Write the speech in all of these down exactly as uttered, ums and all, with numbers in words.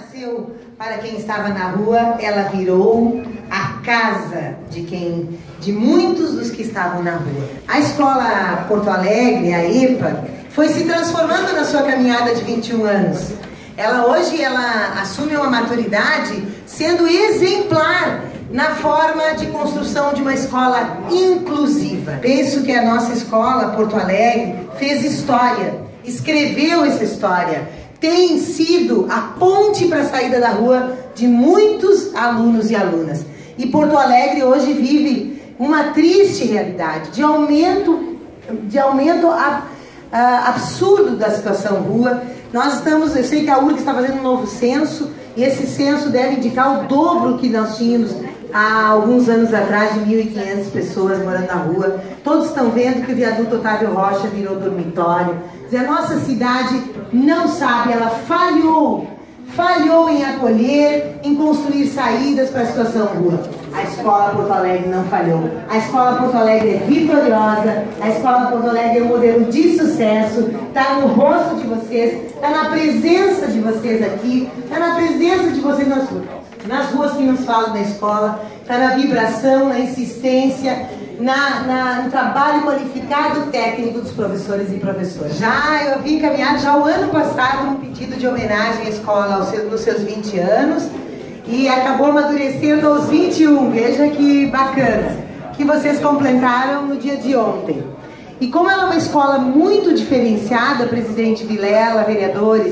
nasceu para quem estava na rua, ela virou a casa de quem, de muitos dos que estavam na rua. A Escola Porto Alegre, a EPA, foi se transformando na sua caminhada de vinte e um anos. Ela hoje ela assume uma maturidade sendo exemplar na forma de construção de uma escola inclusiva. Penso que a nossa escola Porto Alegre fez história, escreveu essa história, tem sido a ponte para a saída da rua de muitos alunos e alunas. E Porto Alegre hoje vive uma triste realidade de aumento, de aumento a, a, absurdo da situação rua. Nós estamos, eu sei que a U R G está fazendo um novo censo, e esse censo deve indicar o dobro que nós tínhamos há alguns anos atrás, de mil e quinhentas pessoas morando na rua. Todos estão vendo que o viaduto Otávio Rocha virou dormitório. A nossa cidade não sabe, ela falhou, falhou em acolher, em construir saídas para a situação rua. A Escola Porto Alegre não falhou. A Escola Porto Alegre é vitoriosa, a Escola Porto Alegre é um modelo de sucesso, está no rosto de vocês, está na presença de vocês aqui, está na presença de vocês nas ruas, nas ruas que nos falam da escola, está na vibração, na insistência, Na, na, no trabalho qualificado técnico dos professores e professoras. Já eu vim encaminhar já o ano passado um pedido de homenagem à escola aos seus, nos seus vinte anos e acabou amadurecendo aos vinte e um. Veja que bacana, que vocês completaram no dia de ontem. E como ela é uma escola muito diferenciada, presidente Vilela, vereadores,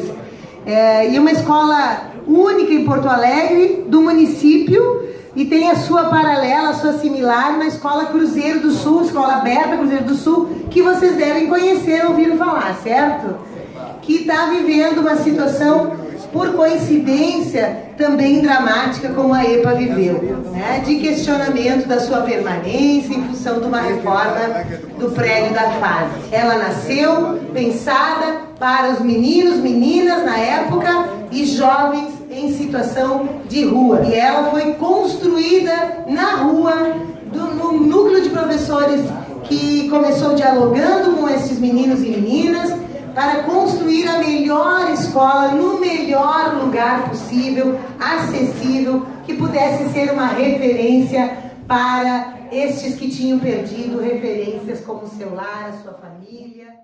é, e uma escola única em Porto Alegre, do município, e tem a sua paralela, a sua similar na Escola Cruzeiro do Sul, Escola Aberta Cruzeiro do Sul, que vocês devem conhecer, ouviram falar, certo? Que está vivendo uma situação, por coincidência, também dramática, como a EPA viveu, né? De questionamento da sua permanência em função de uma reforma do prédio da fase. Ela nasceu pensada para os meninos, meninas na época e jovens em situação de rua. E ela foi construída na rua, do, no núcleo de professores que começou dialogando com esses meninos e meninas para construir a melhor escola no melhor lugar possível, acessível, que pudesse ser uma referência para estes que tinham perdido referências como o seu lar, a sua família.